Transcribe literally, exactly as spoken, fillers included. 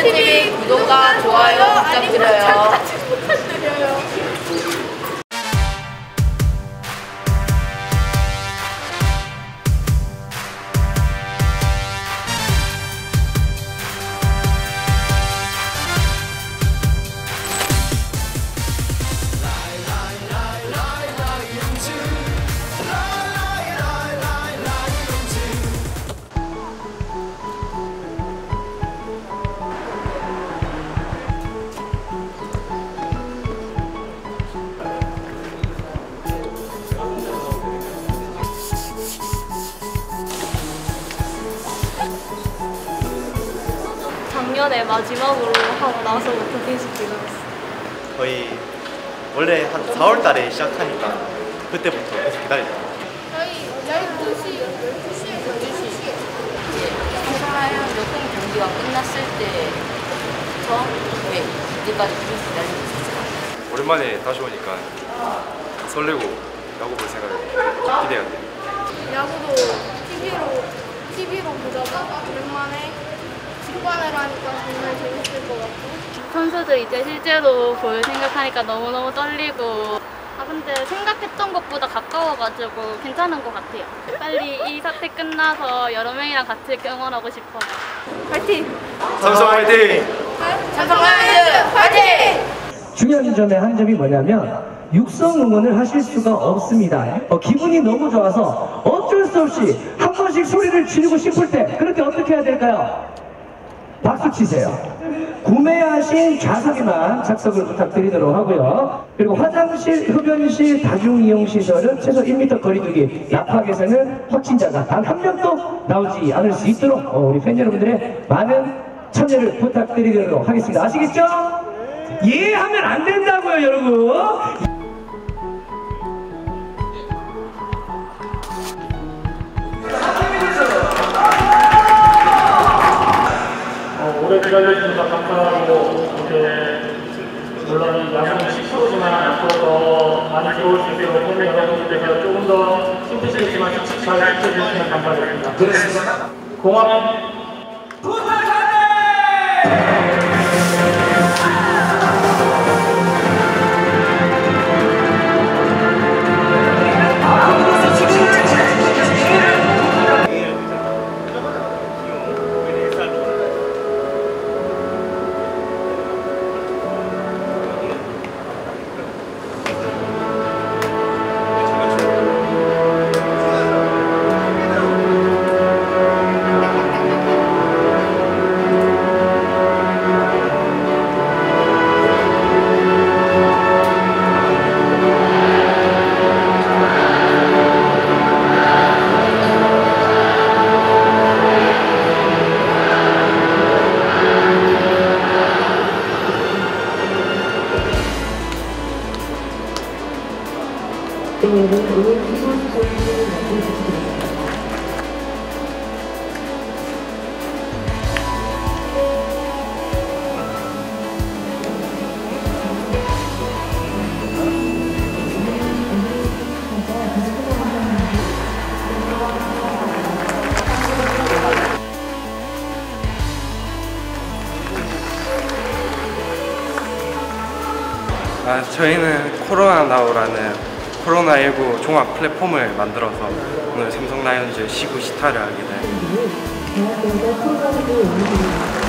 티비 구독과 좋아요 부탁드려요. 부탁드려요. 작년에 마지막으로 하고 나서부터 계속 기다렸어요. 거의 원래 한 사월 달에 시작하니까 그때부터 계속 기다렸어요. 저희 열두 시, 열두 시에 열두 시 삼성라이온 여권 경기가 끝났을 때부터 네, 이제까지 계속 기다리고 있었어요. 오랜만에 다시 오니까 설레고 야구 볼 생각에 기대가 돼요. 야구도 티비로 티비로 보다가 오랜만에 직관을 하니까 정말 재밌을 것 같고 선수들 이제 실제로 볼 생각하니까 너무너무 떨리고 아 근데 생각했던 것보다 가까워가지고 괜찮은 것 같아요. 빨리 이 사태 끝나서 여러 명이랑 같이 응원하고 싶어요. 파이팅! 삼성 화이팅! 삼성라이온 화이팅! 중요한 점의 한 점이 뭐냐면 육성 응원을 하실 수가 없습니다. 어, 기분이 너무 좋아서 어쩔 수 없이 한 번씩 소리를 지르고 싶을 때 그럴 때 어떻게 해야 될까요? 박수 치세요. 구매하신 좌석에만 착석을 부탁드리도록 하고요. 그리고 화장실, 흡연실, 다중이용시설은 최소 일 미터 거리두기, 약팍에서는 확진자가 단 한 명도 나오지 않을 수 있도록 어, 우리 팬 여러분들의 많은 참여를 부탁드리도록 하겠습니다. 아시겠죠? 예 하면 안 된다고요, 여러분. 오래 기다려주셔서 감사하고 이렇게 물론 이 야구는 십 퍼센트지만 앞으로 더 많이 들어올 수 있도록 팬 여러분들께서 조금 더 힘드시겠지만 잘 지켜주시면 감사드립니다. 그렇습니다. 공항 아, 저희는 코로나 나우라는 코로나십구 종합 플랫폼을 만들어서 오늘 삼성 라이온즈 시구 시타를 하게 된